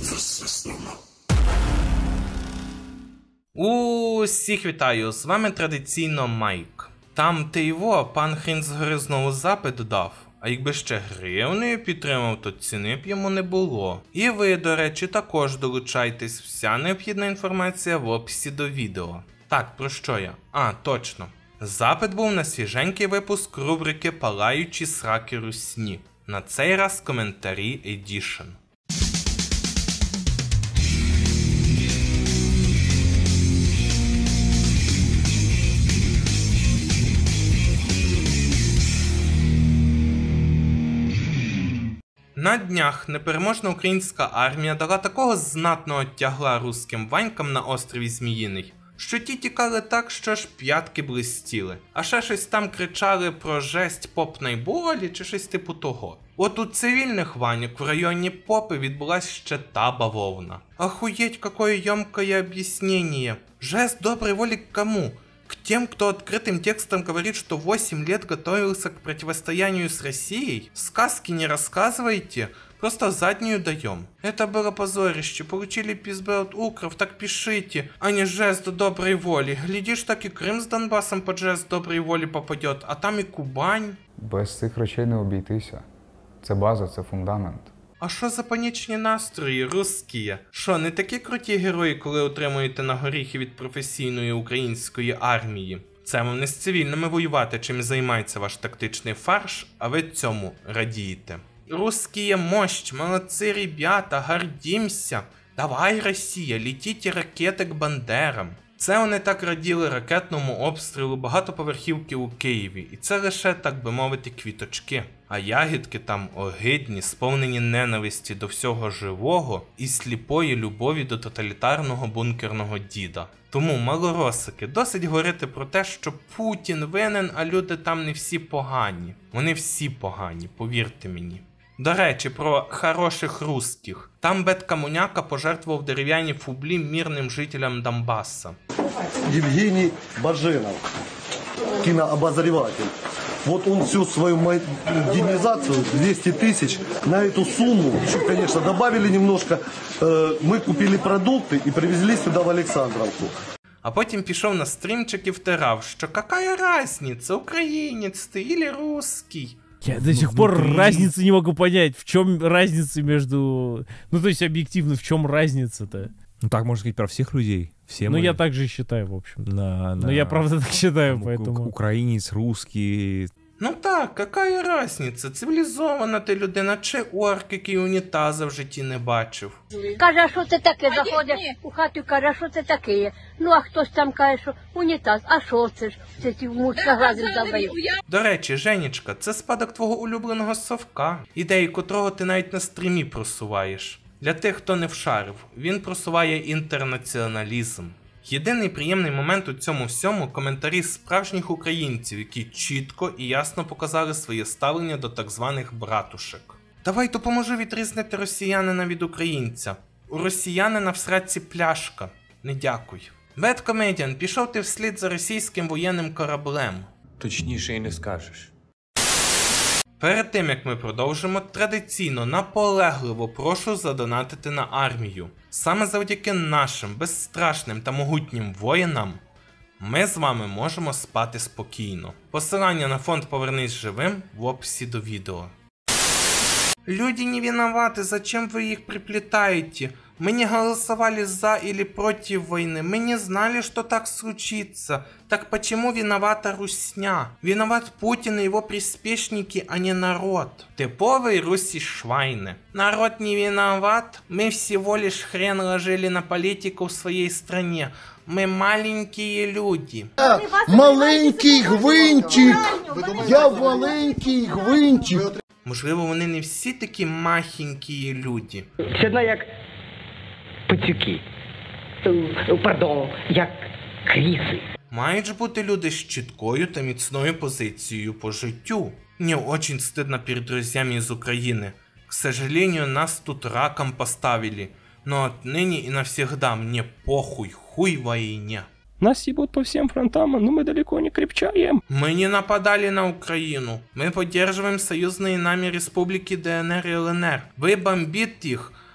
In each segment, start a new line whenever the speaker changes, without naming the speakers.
Усіх вітаю, з вами традиційно Майк. Там ти його, пан Хрін згори знову запит дав, а якби ще гривнею підтримав, то ціни б йому не було. І ви, до речі, також долучайтесь, вся необхідна інформація в описі до відео. Так, про що я? А, точно. Запит був на свіженький випуск рубрики «Палаючі сраки русні». На цей раз коментарі Edition. На днях непереможна українська армія дала такого знатного тягла руським ванькам на острові Зміїний, що ті тікали так, що ж п'ятки блистіли, а ще щось там кричали про жесть попної болі чи щось типу того. От у цивільних ваньок в районі Попи відбулась ще та бавовна. Охуеть, какое ёмкое объяснение. Жест доброй воли к кому? К тем, кто открытым текстом говорит, что 8 лет готовился к противостоянию с Россией? Сказки не рассказывайте, просто заднюю даем. Это было позорище, получили пизбы от укров, так пишите, а не жест доброй воли. Глядишь, так и Крым с Донбассом под жест доброй воли попадет, а там и Кубань.
Без цих речей не обійтися. Це база, це фундамент.
А що за панічні настрої, русські? Що, не такі круті герої, коли отримуєте на горіхи від професійної української армії? Це вам не з цивільними воювати, чим займається ваш тактичний фарш, а ви цьому радієте. Русские мощь, молодцы ребята, гордимся. Давай, Росія, летіть ракети к Бандерам. Це вони так раділи ракетному обстрілу багатоповерхівки у Києві, і це лише, так би мовити, квіточки. А ягідки там огидні, сповнені ненависті до всього живого і сліпої любові до тоталітарного бункерного діда. Тому, малоросики, досить говорити про те, що Путін винен, а люди там не всі погані. Вони всі погані, повірте мені. До речі, про хороших русских. Там Бет-комуняка пожертвував дерев'яні фублі мирним жителям Донбасса.
Евгений Баженов, кинообозреватель. Вот он всю свою модернизацию, 200 тысяч, на эту сумму, еще, конечно, добавили немножко, мы купили продукты и привезли сюда в Александровку.
А потім пішов на стрімчик і втирав, що какая разница, українець ти или русский.
Я до сих пор разницы не могу понять, в чем разница между... Ну, то есть, объективно, в чем разница-то?
Ну, так можно сказать про всех людей. Все мы...
я так же считаю, в общем. Но я правда так считаю, поэтому...
Украинец, русский...
Ну так, какая разниця, цивілізована ти людина, чи орк, який унітаза в житті не бачив.
Каже, а що це таке? Заходить у хату і каже, а що це таке? Ну, а хтось там каже, що унітаз, а що це ж? Це ті мушка газів задають.
До речі, Женечка, це спадок твого улюбленого совка, ідеї котрого ти навіть на стрімі просуваєш. Для тих, хто не вшарив, він просуває інтернаціоналізм. Єдиний приємний момент у цьому всьому – коментарі справжніх українців, які чітко і ясно показали своє ставлення до так званих братушек. Давай допоможу відрізнити росіянина від українця. У росіянина в сраці пляшка. Не дякуй. Бет-комедіан, пішов ти вслід за російським воєнним кораблем.
Точніше і не скажеш.
Перед тим, як ми продовжимо, традиційно наполегливо прошу задонатити на армію. Саме завдяки нашим безстрашним та могутнім воїнам ми з вами можемо спати спокійно. Посилання на фонд «Повернись живим» в описі до відео. Люди не виноваты, зачем вы их приплетаете? Мы не голосовали за или против войны, мы не знали, что так случится. Так почему виновата русня? Виноват Путин и его приспешники, а не народ. Типовый Руси Швайны. Народ не виноват, мы всего лишь хрен ложили на политику в своей стране. Мы маленькие люди.
Маленький гвинтик! Я маленький гвинтик!
Можливо, вони не всі такі махенькі люди.
Все одно як пацюки. Пардон, як кріси.
Мають ж бути люди з чіткою та міцною позицією по життю. Мне очень стыдно перед друзьями из Украины. К сожалению, нас тут раком поставили. Но отныне и навсегда мне похуй, хуй войне.
Нас ебут по всем фронтам, но мы далеко не крепчаем.
Мы не нападали на Украину. Мы поддерживаем союзные нами республики ДНР и ЛНР. Вы бомбите их,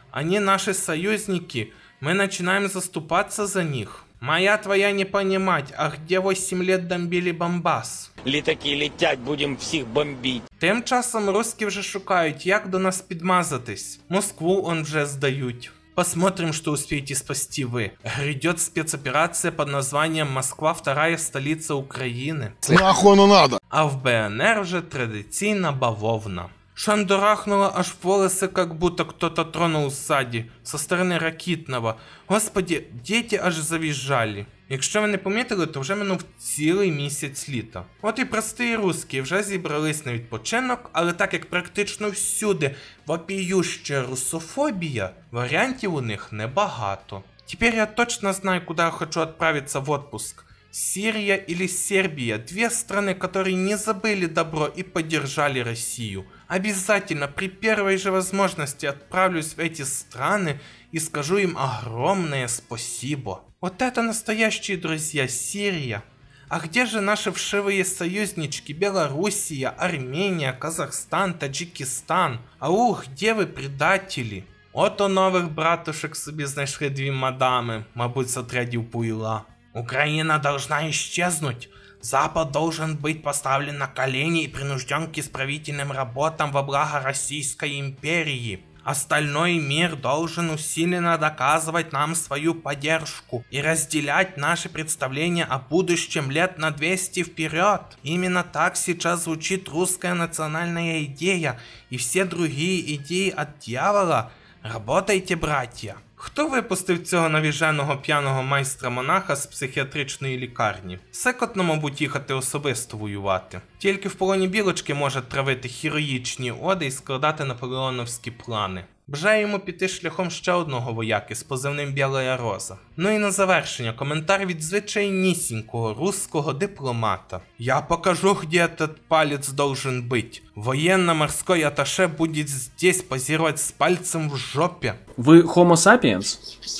Они наши союзники, мы начинаем заступаться за них. Моя твоя не понимать, а где 8 лет бомбили Бомбас?
Літаки летять, будемо всіх бомбити.
Тим часом русські вже шукають, як до нас підмазатись. Москву он вже здають. Посмотрим, что успеете спасти вы. Грядет спецоперация под названием «Москва – вторая столица Украины».
Нахуй оно надо?
А в БНР вже традиційна бавовна. Шандарахнуло аж волосы, как будто кто-то тронул сзади, со стороны Ракитного. Господи, діти аж завіжжали. Якщо ви не помітили, то вже минув цілий місяць літа. От і прості русські вже зібрались на відпочинок, але так як практично всюди вопіюща русофобія, варіантів у них небагато. Тепер я точно знаю, куда я хочу отправиться в отпуск. Сирия или Сербия, две страны, которые не забыли добро и поддержали Россию. Обязательно при первой же возможности отправлюсь в эти страны и скажу им огромное спасибо. Вот это настоящие друзья, Сирия. А где же наши вшивые союзнички Белоруссия, Армения, Казахстан, Таджикистан? Аух, где вы, предатели? Ото нових братушек собі знайшли дві мадами, мабуть, з отрядів Пуйла. Украина должна исчезнуть. Запад должен быть поставлен на колени и принужден к исправительным работам во благо Российской империи. Остальной мир должен усиленно доказывать нам свою поддержку и разделять наши представления о будущем лет на 200 вперед. Именно так сейчас звучит русская национальная идея и все другие идеи от дьявола. Работайте, братья! Хто випустив цього навіженого п'яного майстра-монаха з психіатричної лікарні? Секотно, мабуть, їхати особисто воювати. Тільки в полоні білочки може травити героїчні оди і складати наполеоновські плани. Бажаю йому піти шляхом ще одного вояки з позивним Білая Роза. Ну і на завершення коментар від звичайнісінького русского дипломата. Я покажу, где этот палец должен быть. Военно-морской атташе будет здесь позировать с пальцем в жопе.
Вы Homo sapiens?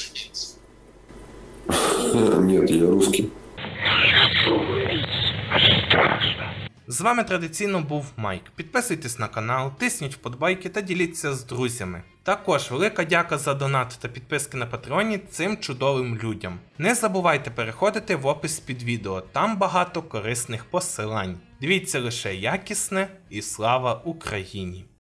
Нет, я русский.
З вами традиційно був Майк. Підписуйтесь на канал, тисніть вподобайки та діліться з друзями. Також велика дяка за донат та підписки на Патреоні цим чудовим людям. Не забувайте переходити в опис під відео, там багато корисних посилань. Дивіться лише якісне і слава Україні!